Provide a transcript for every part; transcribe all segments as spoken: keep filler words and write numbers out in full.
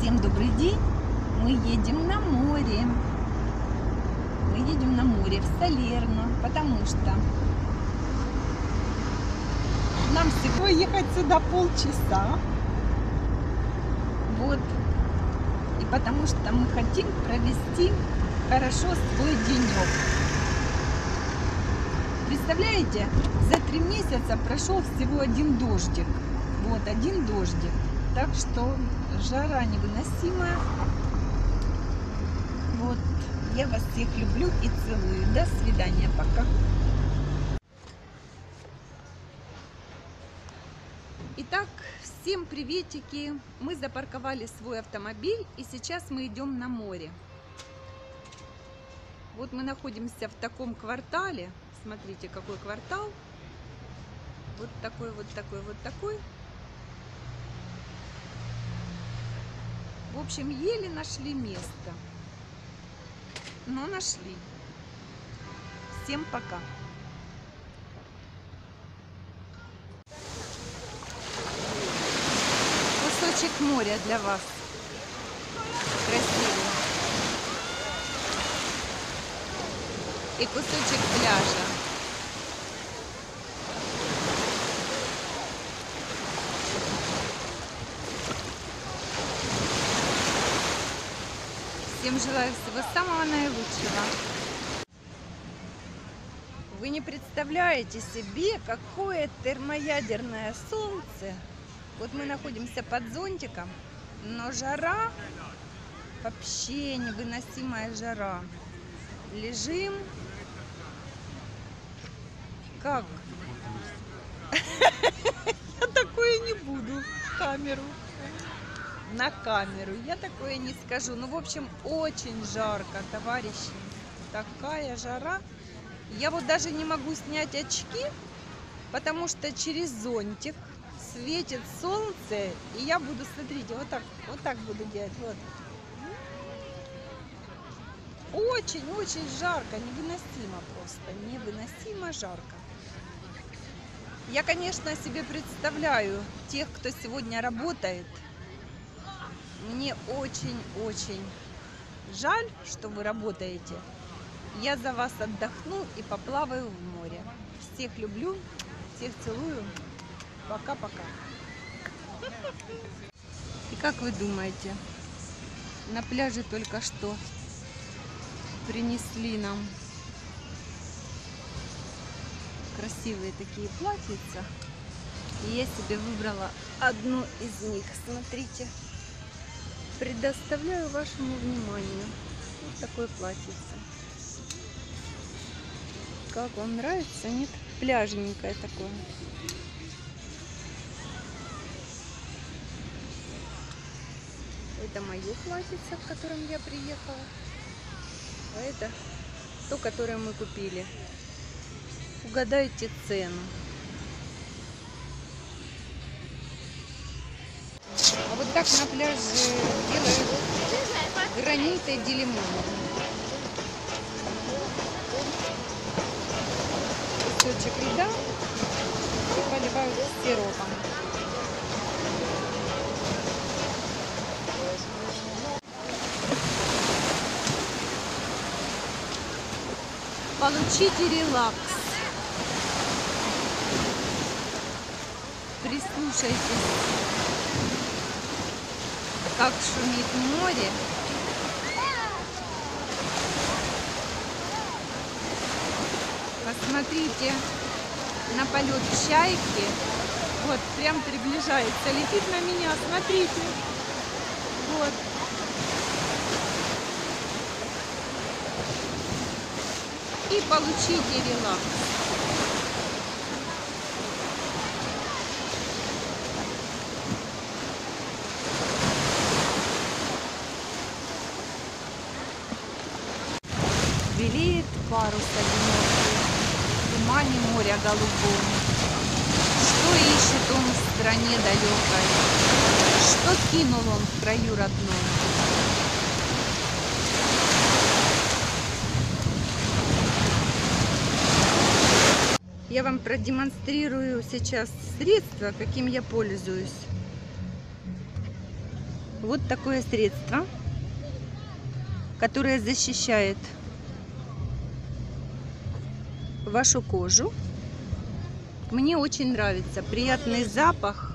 Всем добрый день! Мы едем на море. Мы едем на море в Салерно, потому что нам всего ехать сюда полчаса. Вот. И потому что мы хотим провести хорошо свой денек. Представляете, за три месяца прошел всего один дождик. Вот, один дождик. Так что жара невыносимая. Вот, я вас всех люблю и целую. До свидания, пока. Итак, всем приветики. Мы запарковали свой автомобиль и сейчас мы идем на море. Вот мы находимся в таком квартале. Смотрите, какой квартал. Вот такой, вот такой, вот такой. В общем, еле нашли место. Но нашли. Всем пока. Кусочек моря для вас. Красивый. И кусочек пляжа. Всем желаю всего самого наилучшего. Вы не представляете себе, какое термоядерное солнце. Вот мы находимся под зонтиком, но жара, вообще невыносимая жара. Лежим. Как? Я такое не буду в камеру. На камеру я такое не скажу. Ну, в общем, очень жарко, товарищи. Такая жара. Я вот даже не могу снять очки, потому что через зонтик светит солнце. И я буду, смотрите, вот так, вот так буду делать. Вот. Очень-очень жарко, невыносимо просто. Невыносимо жарко. Я, конечно, себе представляю тех, кто сегодня работает. Мне очень-очень жаль, что вы работаете. Я за вас отдохну и поплаваю в море. Всех люблю, всех целую. Пока-пока. И как вы думаете, на пляже только что принесли нам красивые такие платьица. И я себе выбрала одну из них. Смотрите. Предоставляю вашему вниманию вот такое платьице. Как вам нравится? Нет? Пляжненькое такое. Это мое платьице, в котором я приехала. А это то, которое мы купили. Угадайте цену. А вот так на пляже делают граниты делимоны. Кусочек льда и поливают сиропом. Получите релакс. Прислушайтесь, как шумит море. Посмотрите на полет чайки. Вот, прям приближается, летит на меня, смотрите. Вот. И получите релакс. Белеет парус одинокий в тумане моря голубом. Что ищет он в стране далекой? Что кинул он в краю родном? Я вам продемонстрирую сейчас средство, каким я пользуюсь. Вот такое средство, которое защищает вашу кожу. Мне очень нравится, приятный запах.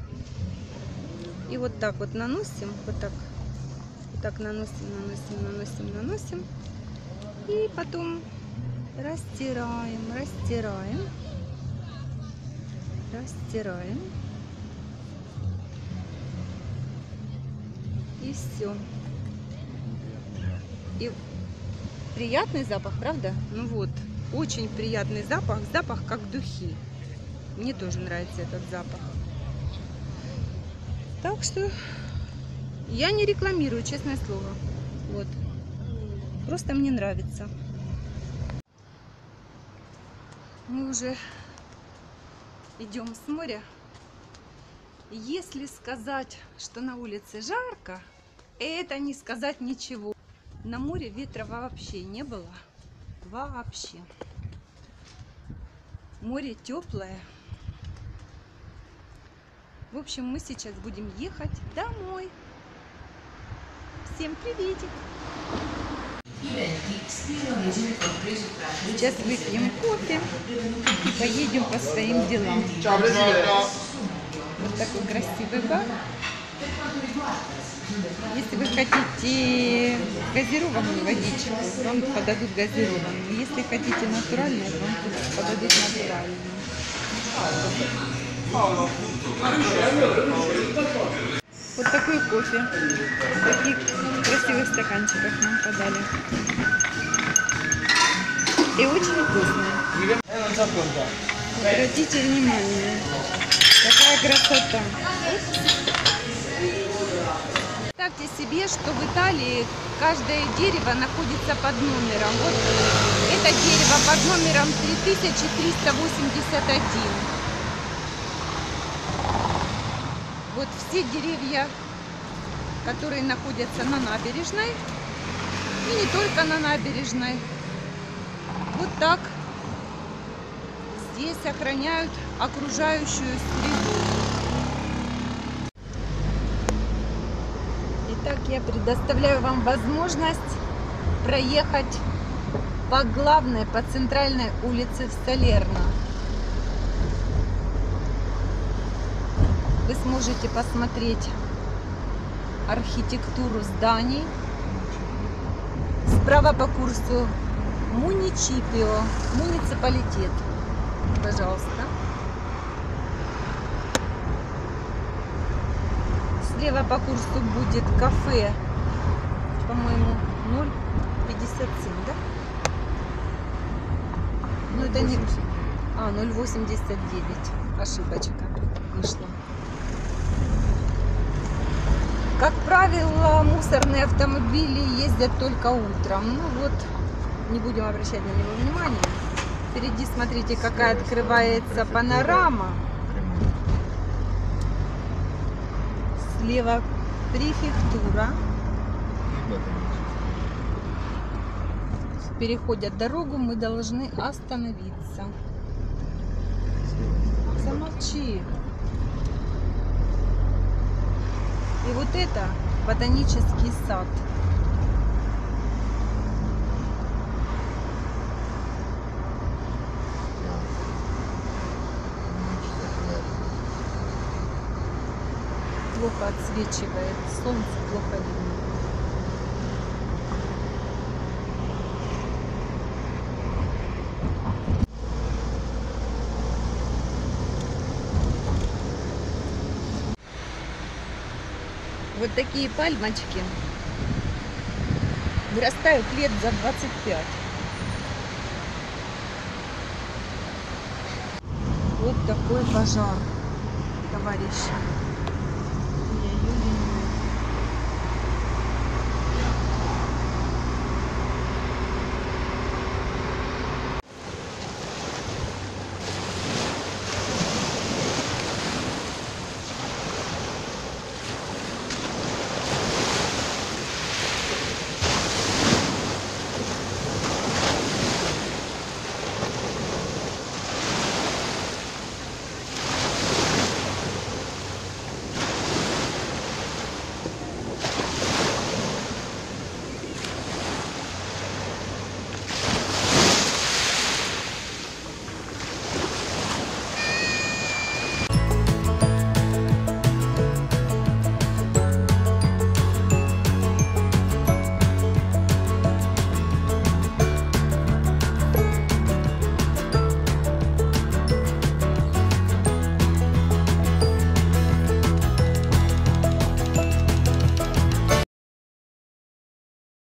И вот так вот наносим, вот так, вот так наносим, наносим, наносим, наносим. И потом растираем, растираем, растираем. И все. И приятный запах, правда? Ну вот, очень приятный запах, запах как духи. Мне тоже нравится этот запах. Так что я не рекламирую, честное слово. Вот. Просто мне нравится. Мы уже идем с моря. Если сказать, что на улице жарко, это не сказать ничего. На море ветра вообще не было. Вообще. Море теплое. В общем, мы сейчас будем ехать домой. Всем приветик! Сейчас выпьем кофе и поедем по своим делам. Вот такой красивый бар. Если вы хотите газированную водичку, вам подадут газированную. Если хотите натуральную, вам подадут натуральную. Вот такой кофе. В таких красивых стаканчиках нам подали. И очень вкусный. Обратите внимание. Какая красота. Представьте себе, что в Италии каждое дерево находится под номером. Вот это дерево под номером три тысячи триста восемьдесят один. Вот все деревья, которые находятся на набережной, и не только на набережной, вот так здесь охраняют окружающую среду. Итак, я предоставляю вам возможность проехать по главной, по центральной улице в Салерно. Вы сможете посмотреть архитектуру зданий. Справа по курсу Муниципио, муниципалитет. Пожалуйста. Слева по курсу будет кафе, по-моему, ноль пятьдесят семь, да? Ну это не... А, ноль восемьдесят девять. Ошибочка вышла. Как правило, мусорные автомобили ездят только утром. Ну вот, не будем обращать на него внимания. Впереди, смотрите, какая открывается панорама. Слева префектура. Переходят дорогу, мы должны остановиться. Замолчи. И вот это ботанический сад. Плохо отсвечивает, солнце плохо видно. Вот такие пальмочки вырастают лет за двадцать пять. Вот такой пожар, товарищи.